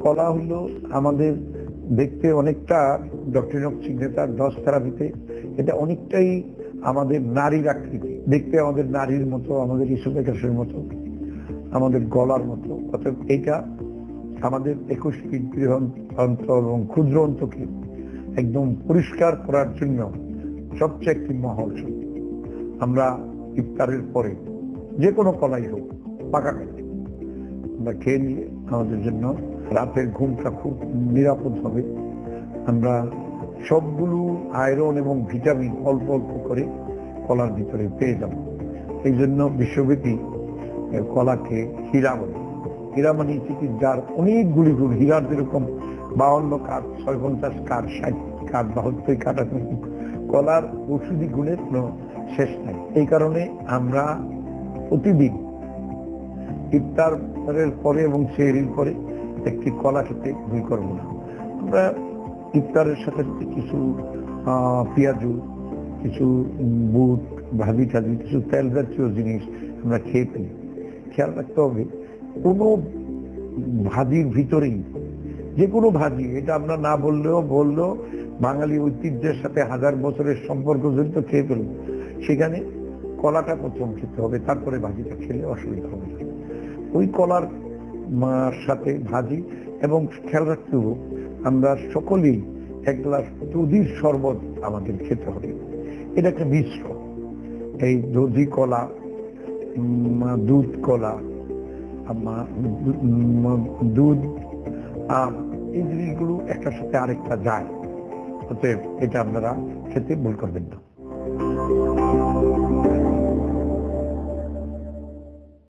কলা হলো আমাদের দেখতে অনেকটা ডক্টরিন অফ সিগনেচার 10 থেরাপিতে এটা অনেকটাই আমাদের নারীর আকৃতি, দেখতে আমাদের নারীর মতো, আমাদের ইসোফেগাসের মতো, আমাদের গলার মতো। অর্থাৎ এটা আমাদের 21 ফিট অন্তর এবং ক্ষুদ্র অন্তকে একদম পরিষ্কার করার জন্য সবচেয়ে একটি মহল শক্তি। আমরা ইফতারের পরে যে কোনো কলাই হোক পাকা খাই আমরা খেয়ে নিয়ে আমাদের জন্য রাতের ঘুমটা খুব নিরাপদ হবে। আমরা সবগুলো আয়রন এবং ভিটামিন অল্প অল্প করে কলার ভিতরে পেয়ে যাব। এই জন্য বিশ্বব্যাপী কলাকে হীরা বলে। হীরা মানে যার অনেকগুলি গুণ, হীরার যেরকম 52 কাঠ, 56 কাঠ, 60 কাঠ, 72 কাঠ আছে, কলার ঔষধি গুণের কোনো শেষ নাই। এই কারণে আমরা প্রতিদিন ইফতারের পরে এবং সেহরির পরে একটি কলা খেতে ভুল করব না। আমরা ইফতারের সাথে কিছু পেঁয়াজু, কিছু বুট ভাজি টাজি, কিছু তেল জাতীয় জিনিস আমরা খেয়ে ফেলি। খেয়াল রাখতে হবে কোনো ভাজির ভিতরেই, যে কোনো ভাজি, এটা আমরা না বললেও বাঙালি ঐতিহ্যের সাথে 1000 বছরের সম্পর্ক জড়িত, খেয়ে ফেলব। সেখানে কলাটা প্রথম খেতে হবে, তারপরে ভাজিটা খেলে অসুবিধা হবে না। ওই কলার সাথে ভাজি, এবং খেয়াল রাখতে হবে আমরা সকলেই 1 গ্লাস দধির শরবত আমাদের খেতে হবে। এটা একটা মিশ্র, এই দধি কলা, দুধ কলা, দুধ, আম, এই জিনিসগুলো একটার সাথে আরেকটা যায়। অতএব এটা আপনারা খেতে ভুল করবেন না।